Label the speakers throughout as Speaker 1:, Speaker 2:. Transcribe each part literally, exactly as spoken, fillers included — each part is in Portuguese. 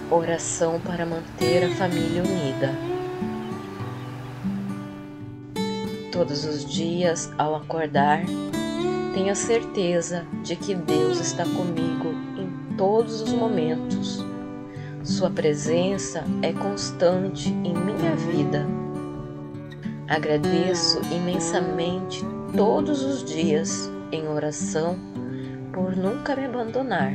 Speaker 1: Oração para manter a família unida. Todos os dias, ao acordar, tenho a certeza de que Deus está comigo em todos os momentos. Sua presença é constante em minha vida. Agradeço imensamente todos os dias em oração por nunca me abandonar.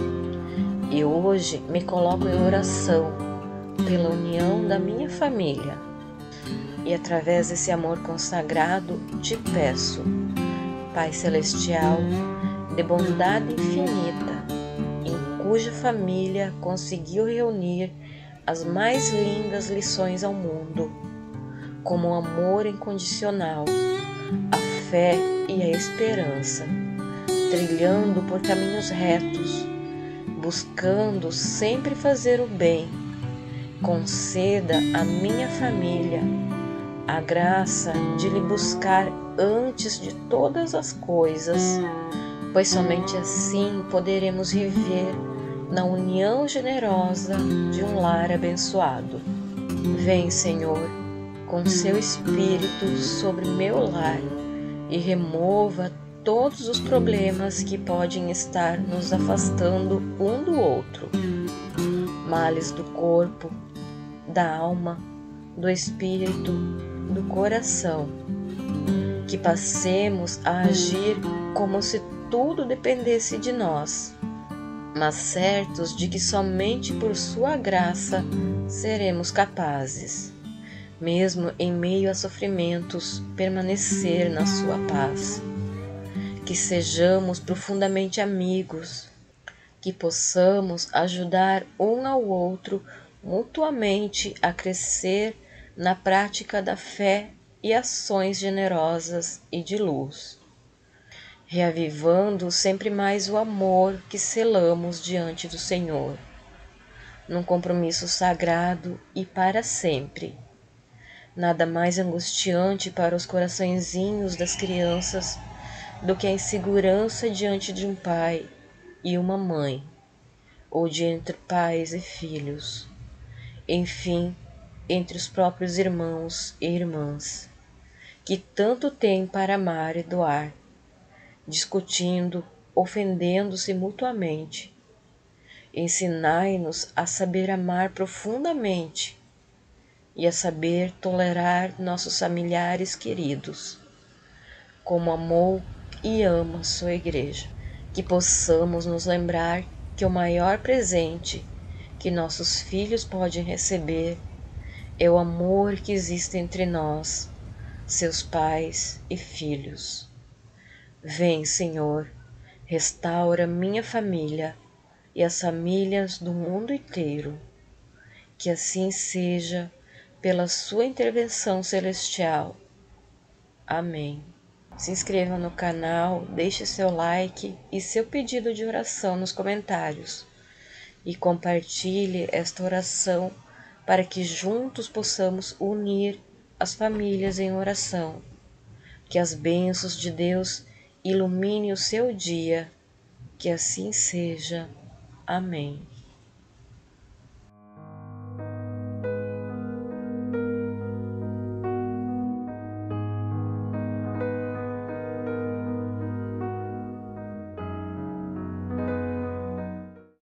Speaker 1: E hoje me coloco em oração pela união da minha família. E através desse amor consagrado te peço, Pai Celestial, de bondade infinita, em cuja família conseguiu reunir as mais lindas lições ao mundo, como o amor incondicional, a fé e a esperança, trilhando por caminhos retos, buscando sempre fazer o bem. Conceda à minha família a graça de lhe buscar antes de todas as coisas, pois somente assim poderemos viver na união generosa de um lar abençoado. Vem, Senhor, com seu Espírito sobre meu lar e remova todos os problemas que podem estar nos afastando um do outro, males do corpo, da alma, do espírito, do coração, que passemos a agir como se tudo dependesse de nós, mas certos de que somente por sua graça seremos capazes, mesmo em meio a sofrimentos, permanecer na sua paz. Que sejamos profundamente amigos, que possamos ajudar um ao outro mutuamente a crescer na prática da fé e ações generosas e de luz, reavivando sempre mais o amor que selamos diante do Senhor, num compromisso sagrado e para sempre. Nada mais angustiante para os coraçõezinhos das crianças do que a insegurança diante de um pai e uma mãe, ou de entre pais e filhos, enfim, entre os próprios irmãos e irmãs, que tanto têm para amar e doar, discutindo, ofendendo-se mutuamente. Ensinai-nos a saber amar profundamente e a saber tolerar nossos familiares queridos, como amou e ama sua igreja. Que possamos nos lembrar que o maior presente que nossos filhos podem receber é o amor que existe entre nós, seus pais e filhos. Vem, Senhor, restaura minha família e as famílias do mundo inteiro. Que assim seja, pela sua intervenção celestial. Amém. Se inscreva no canal, deixe seu like e seu pedido de oração nos comentários. E compartilhe esta oração para que juntos possamos unir as famílias em oração. Que as bênçãos de Deus ilumine o seu dia. Que assim seja. Amém.